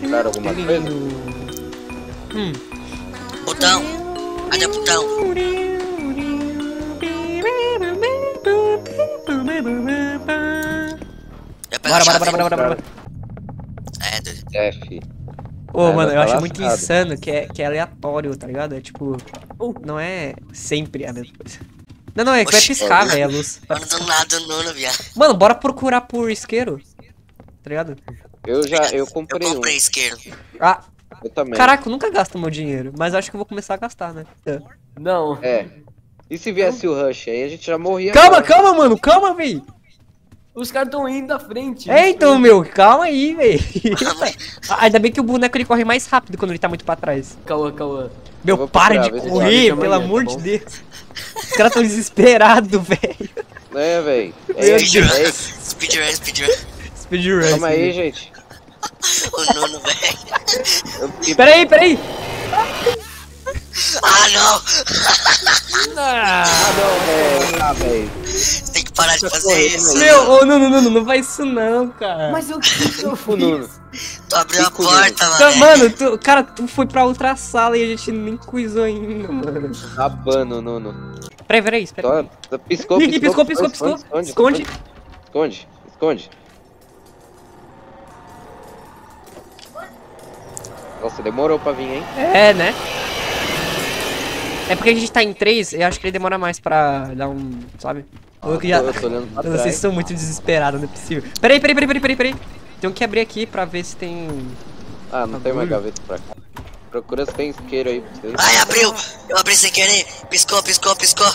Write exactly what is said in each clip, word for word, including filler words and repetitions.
comprar alguma coisa? Hum. Botão. Cadê o botão? Bora, bora, bora, bora, bora, bora. É, doido. F. Ô, Ai, mano, vai eu tá acho muito lascado. insano que é, que é aleatório, tá ligado? É tipo, não é sempre a mesma coisa. Não, não, é que vai Oxi. piscar, velho, a luz. Vai Mano, do piscar. nada, Nuno, viado. Mano, bora procurar por isqueiro. Tá ligado? Eu já, eu Eu comprei, comprei um. isqueiro. Ah, Eu também. caraca, eu nunca gasto meu dinheiro, mas acho que eu vou começar a gastar, né? É. Não. É. E se viesse o Rush aí, a gente já morria. Calma, agora. calma, mano, calma, véi. Os caras estão indo à frente. É, então, meu, calma aí, véi. Ah, ainda bem que o boneco ele corre mais rápido quando ele tá muito pra trás. Cauã, Cauã. Meu, vou para procurar, de ver se correr, ele pelo amanhã, amor tá de bom? Deus. Os caras tão desesperados, velho. É, véi. Meu É, Speedrun. é, Speedrun, speedrun. Speedrun. calma aí, gente. O Nuno, velho. Eu fiquei... Peraí, peraí. Ah, não. Ah, Ah, não, velho. Ah, velho. Você tem que parar de fazer correndo isso. aí. meu, ô, não, não, não, não faz isso não, cara. Mas eu que eu O Nuno. Tu abriu a Fico porta, Tá, mano. mano, tu, cara, tu foi pra outra sala e a gente nem coisou ainda, mano. Abano, Nuno. Peraí, peraí, espera. Só, piscou, Ih, piscou, piscou, piscou, piscou. Esconde, Esconde. esconde, esconde. Nossa, demorou pra vir, hein? É, né? É porque a gente tá em três, eu acho que ele demora mais pra dar um, sabe? Eu que já... Eu tô olhando pra Vocês trás. são muito desesperados, não é possível. Peraí, peraí, peraí, peraí, peraí, peraí. Tenho que abrir aqui pra ver se tem... Ah, não tem mais gaveta pra cá. Procura se tem isqueiro aí pra vocês. Ai, abriu. Eu abri sem querer. Piscou, piscou, piscou.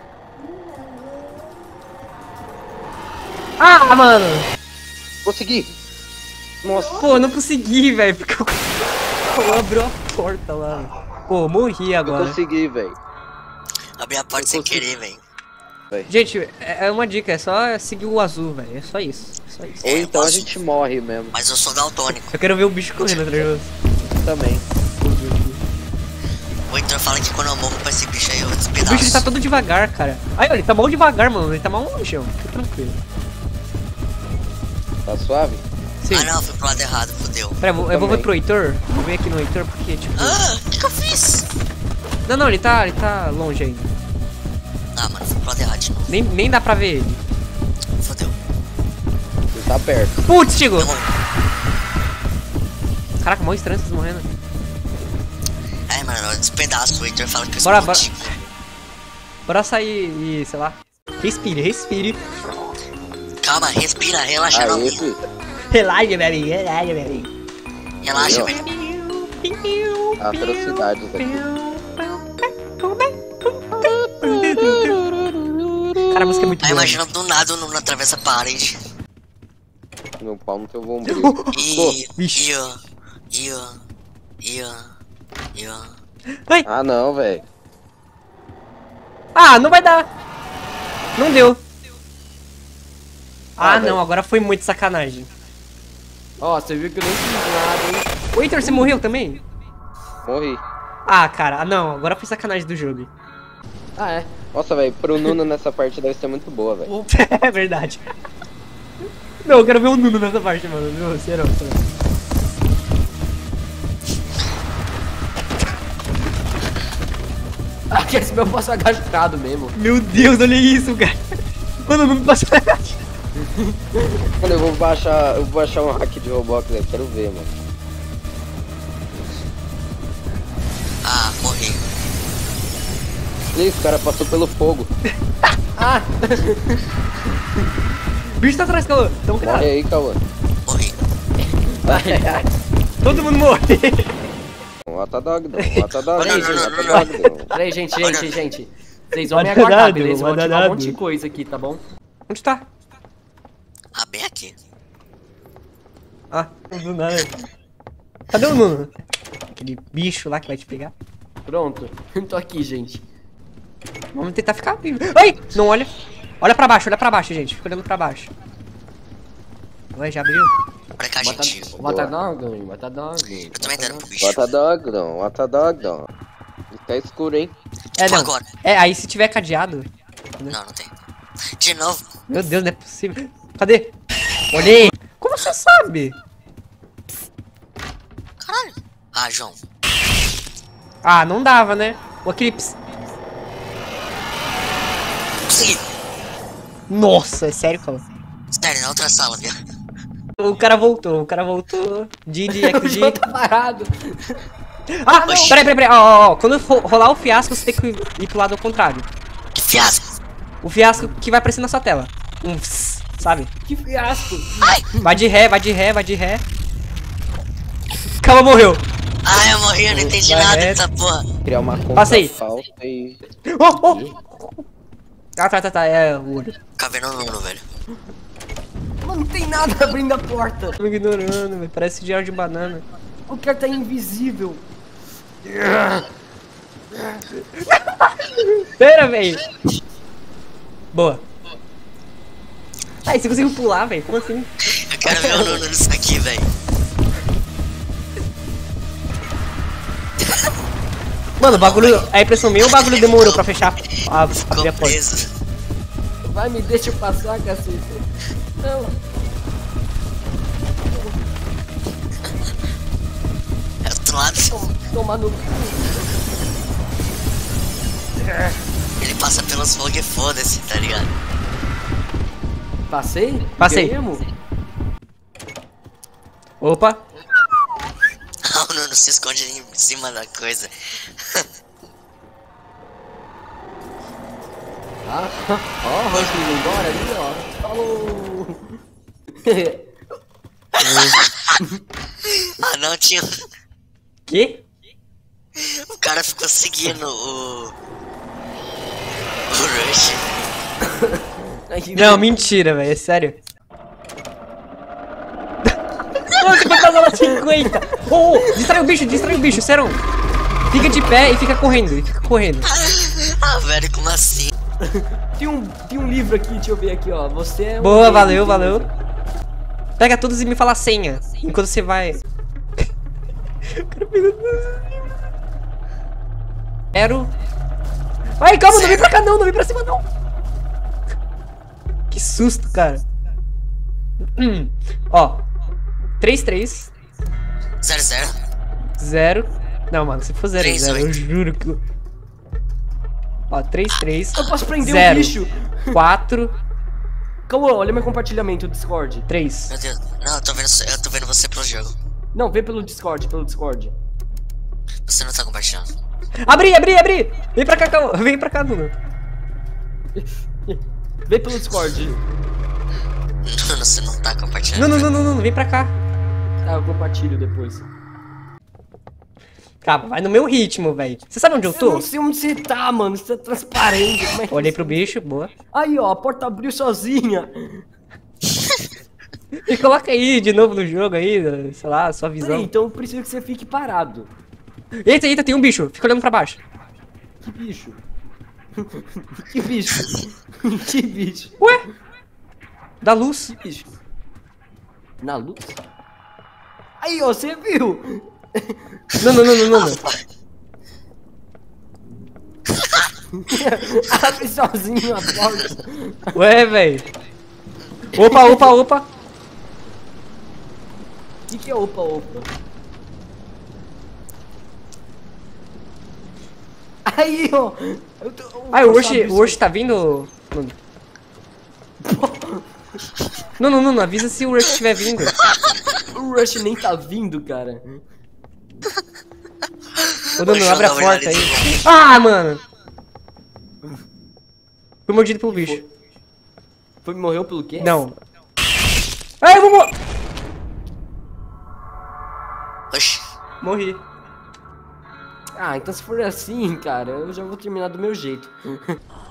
Ah, mano! Consegui! Nossa, Pô, não consegui, velho, porque eu... eu abriu a porta lá. Pô, morri eu agora. consegui, velho. Abri a porta sem querer, velho. Gente, é é uma dica, é só seguir o azul, velho. É só isso. É só isso. Ou É, então a posso- gente morre mesmo. Mas eu sou daltônico. Eu quero ver o bicho correndo atrás de você. Também. O Heitor fala que quando eu morro pra esse bicho aí eu O despedaço. bicho ele tá todo devagar, cara. Ai, olha, ele tá mal devagar, mano. Ele tá mal longe, ó. Fica tranquilo. Tá suave? Sim. Ah não, fui pro lado errado, fodeu. Pera, eu vou, eu vou ver também. pro Heitor. Vou ver aqui no Heitor porque, tipo. Ah, o que, que eu fiz? Não, não, ele tá, ele tá longe ainda. Ah, mano, fui pro lado errado de novo. Nem, nem dá pra ver ele. Fodeu. Ele tá perto. Putz, chegou! Eu morri. Caraca, mó estranho vocês morrendo. É, mano, eu despedaço. O Heitor fala que eu Bora, explodi. Bora sair e, sei lá. Respire, respire. Calma, respira, relaxa, Aí, não. filho. Relaxa, velho. Relaxa, velho. Relaxa, Aí, ó. velho. Atrocidades aqui. Cara, a música é muito Aí boa. imagina do nada o Nuno atravessa a parede. Meu pau no teu bombril. E. Vixe. E ó. E ó. E ó. E ó. Ai! Ah, não, velho. Ah, não vai dar! Não deu. Ah, Ah, não, velho. agora foi muito sacanagem. Ó, você viu que eu nem fiz nada, hein? O Heitor, você morreu também? Morri. Ah, cara, ah, não, agora foi sacanagem do jogo. Ah, é. Nossa, velho, pro Nuno nessa parte deve ser muito boa, velho. É verdade. Não, eu quero ver o Nuno nessa parte, mano. Meu, serão, serão. Aqui esse meu passo agachado mesmo. Meu Deus, olha isso, cara. Mano, o Nuno passou. Mano, eu vou baixar. Eu vou baixar um hack de Roblox, velho. Quero ver, mano. Ah, morri. Ih, o cara passou pelo fogo. Ah! O bicho tá atrás, Cauã. Então, Morre cara, aí, Cauã. Morri. todo mundo morre. Mata dog, não. Mata dog, Não, não. não, não, Mata não, dog, não. Peraí, gente, Olha. gente, gente. Vocês vão me Guardado, aguardar, beleza? Eu vou ativar um guardado. monte de coisa aqui, tá bom? Onde tá? Ah, bem aqui. Ah, do nada. Cadê o Nuno? Aquele bicho lá que vai te pegar. Pronto. Tô aqui, gente. Vamos tentar ficar vivo. Ai! Não olha. Olha pra baixo, olha pra baixo, gente. Fica olhando pra baixo. Ué, já abriu? Olha cá, gente. Mata dog, mata dog. Eu tô me dando pro bicho. Mata dog, não. Mata dog, não. Tá escuro, hein? É, Tipo não. agora. É, aí se tiver cadeado. Não, não tem. De novo. Meu Deus, não é possível. Cadê? Olhei. Como você sabe? Caralho. Ah, João. Ah, não dava, né? O Eclipse. Consegui. Nossa, é sério, cara. Sério, na outra sala, viu? O cara voltou, o cara voltou. Didi, O João X D. tá parado. Ah, não! Peraí, peraí, peraí. Ó, ó, ó. Quando ro- rolar o fiasco, você tem que ir pro lado ao contrário. Que fiasco. O fiasco que vai aparecer na sua tela. Um pss, sabe? Que fiasco. Ai. Vai de ré, vai de ré, vai de ré. Calma, morreu. Ai, eu morri, eu não entendi Vai nada reto. dessa porra. Criar uma conta Passa aí. falsa e... Oh, oh. Ah, tá, tá, tá. É o olho. Caverna Nuno, velho. Mano, não tem nada abrindo a porta. Tô me ignorando, velho. Parece gel de banana. O cara tá invisível. Pera, velho. Boa. Ai, você conseguiu pular, velho? Como assim? Eu quero ver o Nuno nisso aqui, velho. Mano, o bagulho. É impressão minha ou o bagulho demorou pra fechar a, abrir a Ficou porta? preso. Vai, me deixa eu passar, cacete. Não. É do outro lado. Tomar no cu. Ele passa pelos fogo e foda-se, tá ligado? Passei? Passei. Ganhamos? Opa. Ah, o Nuno se esconde em cima da coisa. Ah, ó, o Rock indo embora ali, ó. Falou! Ah, não, tinha. Que? O cara ficou seguindo o. O Rush. Não, mentira, velho. É sério. Nossa, você foi pra sala cinquenta. Oh, oh, distrai o bicho, distrai o bicho, Serão. Fica de pé e fica correndo, e fica correndo. Ah, velho, como assim? Tem um, tem um livro aqui, deixa eu ver aqui, ó. Você é um Boa, rei, valeu, beleza. valeu. Pega todos e me fala a senha. Enquanto você vai. O cara pegou todos os livros. Quero. Ai, calma, não vem pra cá não, não vem pra cima não. Que susto, cara. Hum. Ó. três, três, Zero, zero. zero. Não, mano, se for zero, três, zero, eu oito. juro que. eu- Ó, três, três. Eu posso prender zero, um bicho. quatro, Calma, olha meu compartilhamento do Discord. três. Meu Deus. Não, eu tô vendo, eu tô vendo você pelo jogo. Não, vê pelo Discord, pelo Discord. Você não tá compartilhando. Abri, abri, abri! Vem pra cá, calma. Vem pra cá, Nuno. Vê pelo Discord. Nuno, você não tá compartilhando. Não, não, não, não, não, vem pra cá. Tá, eu compartilho depois. Calma, vai no meu ritmo, velho. Você sabe onde eu Eu tô? não sei onde você tá, mano. Você tá transparente. Como é que Olhei pro bicho, boa. Aí, ó, a porta abriu sozinha. E coloca aí de novo no jogo aí, sei lá, sua Peraí, visão. então eu preciso que você fique parado. Eita, eita, tem um bicho. Fica olhando pra baixo. Que bicho? Que bicho? Que bicho? Ué? Da luz. Que bicho? Na luz? Aí, ó, você viu? Não, não, não, não, não. não. Abre sozinho a porta. Ué, velho. Opa, opa, opa. O que, que é opa opa? Aí, ó. Eu tô, Ah, o eu Rush, sabia o Rush tá vindo? Nuno? Não, não, não, não, avisa se o Rush estiver vindo. O Rush nem tá vindo, cara. Ô, Nuno, Ô, abre a João, porta aí. ele- Ah, mano. Fui mordido pelo bicho. Foi, morreu pelo quê? Não. Ah, eu vou mor... Oxi. Morri. Ah, então se for assim, cara, eu já vou terminar do meu jeito.